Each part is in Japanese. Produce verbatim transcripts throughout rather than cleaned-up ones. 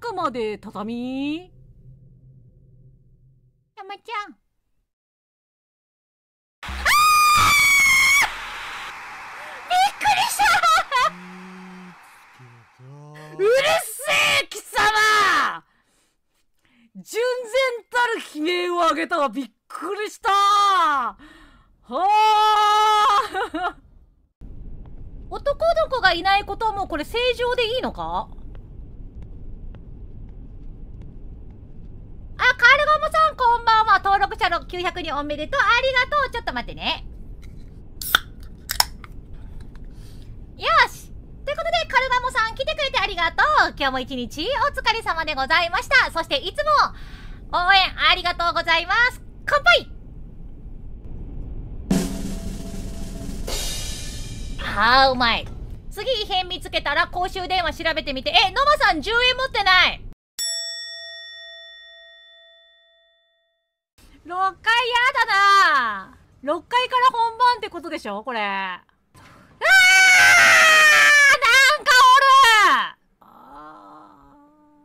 中まで畳？山ちゃん。あー！びっくりした！うるせえ貴様！純然たる悲鳴を上げたわ。びっくりした。はあ男の子がいないことはもうこれ正常でいいのか？あ、カルガモさんこんばんは。登録者のきゅうひゃくにんおめでとう。ありがとう。ちょっと待ってね。よし。ということで、カルガモさん来てくれてありがとう。今日も一日お疲れ様でございました。そしていつも応援ありがとうございます。乾杯！あーうまい。次異変見つけたら公衆電話調べてみて。え、ノマさんじゅうえん持ってない。ろっかいやだな。ろっかいから本番ってことでしょこれ。あーなんかおる。あ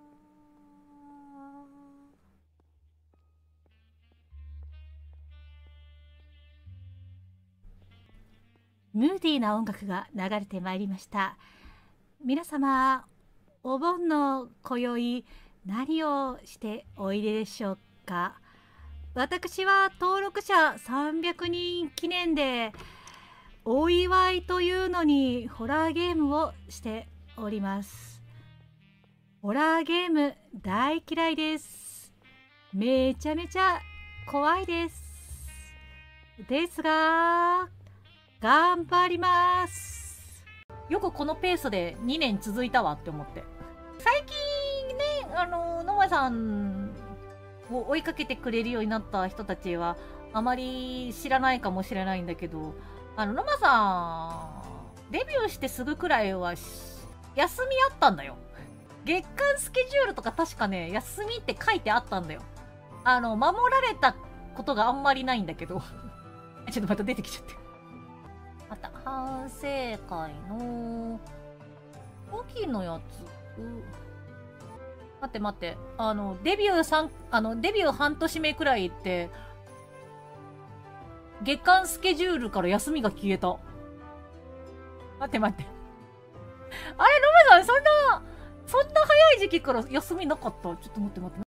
ムーディーな音楽が流れてまいりました。皆様、お盆の今宵何をしておいででしょうか。私は登録者さんびゃくにん記念でお祝いというのにホラーゲームをしております。ホラーゲーム大嫌いです。めちゃめちゃ怖いです。ですが頑張ります。よくこのペースでにねん続いたわって思って。最近ね、あの野前さんを追いかけてくれるようになった人たちはあまり知らないかもしれないんだけど、あの野間さんデビューしてすぐくらいは休みあったんだよ。月間スケジュールとか確かね休みって書いてあったんだよ。あの守られたことがあんまりないんだけどちょっとまた出てきちゃってまた反省会の時のやつ、待って待って、あのデビューさんあのデビュー半年目くらいって月間スケジュールから休みが消えた。待って待ってあれロメさんそんなそんな早い時期から休みなかった？ちょっと待って待って。